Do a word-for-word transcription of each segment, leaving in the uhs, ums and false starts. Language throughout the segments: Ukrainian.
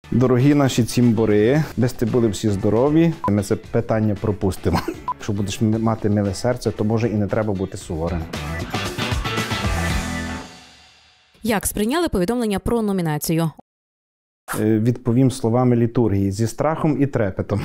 Дорогі наші цімбори, без ти були всі здорові, ми це питання пропустимо. Якщо будеш мати миле серце, то може і не треба бути суворим. Як сприйняли повідомлення про номінацію? Відповім словами літургії, зі страхом і трепетом.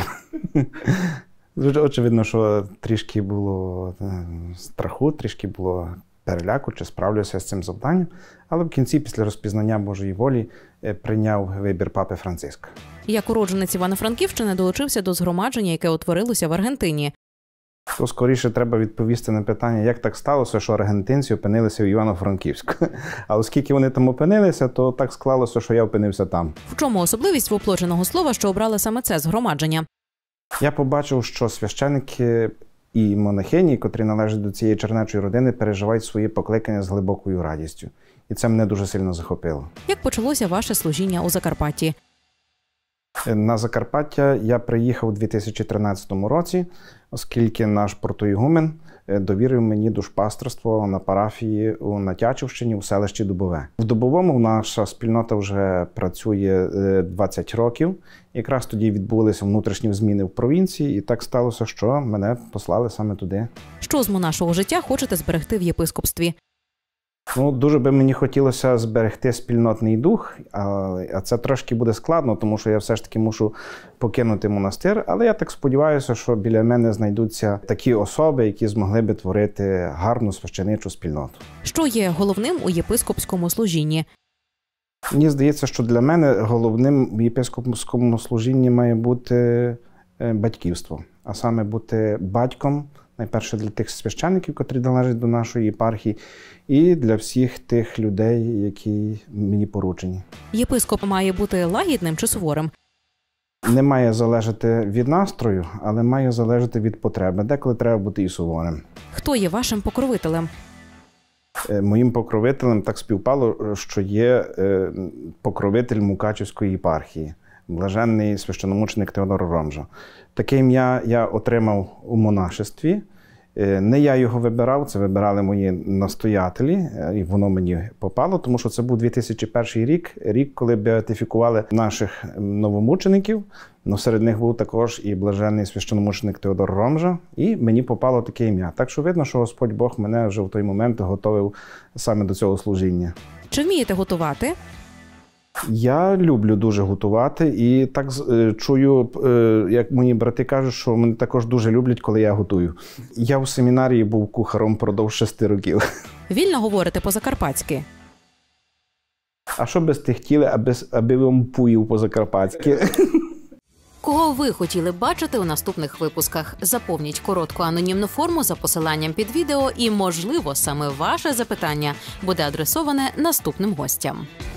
Очевидно, що трішки було страху, трішки було переляку, чи справлюся з цим завданням, але в кінці, після розпізнання Божої волі, прийняв вибір папи Франциска. Як уродженець Івано-Франківщини долучився до згромадження, яке утворилося в Аргентині? То скоріше треба відповісти на питання, як так сталося, що аргентинці опинилися в Івано-Франківську. А оскільки вони там опинилися, то так склалося, що я опинився там. В чому особливість воплоченого слова, що обрали саме це згромадження? Я побачив, що священники і монахині, котрі належать до цієї чернечої родини, переживають свої покликання з глибокою радістю. І це мене дуже сильно захопило. Як почалося ваше служіння у Закарпатті? На Закарпаття я приїхав у дві тисячі тринадцятому році, оскільки наш протоігумен довірив мені душпастерство на парафії у Натячівщині, у селищі Дубове. В Дубовому наша спільнота вже працює двадцять років. Якраз тоді відбулися внутрішні зміни в провінції, і так сталося, що мене послали саме туди. Що з монашого життя хочете зберегти в єпископстві? Ну, дуже би мені хотілося зберегти спільнотний дух, а це трошки буде складно, тому що я все ж таки мушу покинути монастир, але я так сподіваюся, що біля мене знайдуться такі особи, які змогли би творити гарну священичу спільноту. Що є головним у єпископському служінні? Мені здається, що для мене головним в єпископському служінні має бути батьківство, а саме бути батьком, найперше для тих священників, котрі належать до нашої єпархії, і для всіх тих людей, які мені поручені. Єпископ має бути лагідним чи суворим? Не має залежати від настрою, але має залежати від потреби. Деколи треба бути і суворим. Хто є вашим покровителем? Моїм покровителем так співпало, що є покровитель Мукачівської єпархії, блаженний священомученик Теодор Ромжа. Таке ім'я я отримав у монашестві. Не я його вибирав, це вибирали мої настоятелі, і воно мені попало, тому що це був дві тисячі перший рік, рік, коли беатифікували наших новомучеників. Но серед них був також і блаженний священомученик Теодор Ромжа, і мені попало таке ім'я. Так що видно, що Господь Бог мене вже в той момент готовив саме до цього служіння. Чи вмієте готувати? Я люблю дуже готувати і так чую, як мої брати кажуть, що мене також дуже люблять, коли я готую. Я в семінарії був кухаром продовж шести років. Вільно говорите по-закарпатськи? А що би сте хотіли, аби, аби вам пуїв по-закарпатськи? Кого ви хотіли б бачити у наступних випусках? Заповніть коротку анонімну форму за посиланням під відео і, можливо, саме ваше запитання буде адресоване наступним гостям.